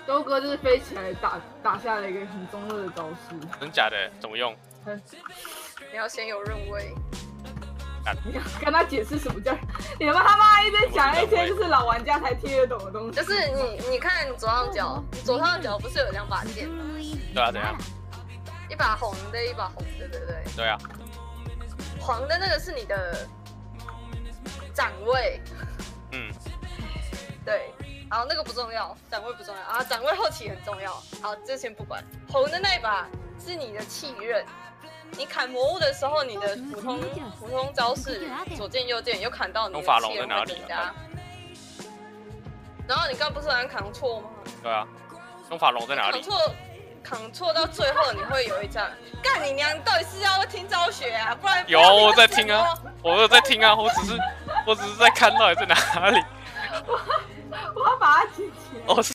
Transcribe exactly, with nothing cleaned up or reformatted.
周哥就是飞起来打打下了一个很中二的招式。 真假的？怎么用？ 你要先有任位。 你要跟他解释什么叫？你们他妈一直讲一些就是老玩家才听得懂的东西。 就是你你看左上角，你左上角不是有两把剑吗？ 对啊，怎样？ 一把红的，一把红的，对不对？ 对啊。 黄的那个是你的掌位。 嗯。 对。好，那个不重要，掌位不重要啊，掌位后期很重要。好，这先不管。红的那一把是你的气刃。你砍魔物的时候，你的普通普通招式左键右键有砍到你的气刃会增加。然后你刚不是按扛错吗？ 对啊，用法龙在哪里？ 扛错，扛错到最后你会有一张。干你娘！到底是要听招学啊？不然有我在听啊，我有在听啊，我只是我只是在看到底在哪里。 我要把它记起来。 我是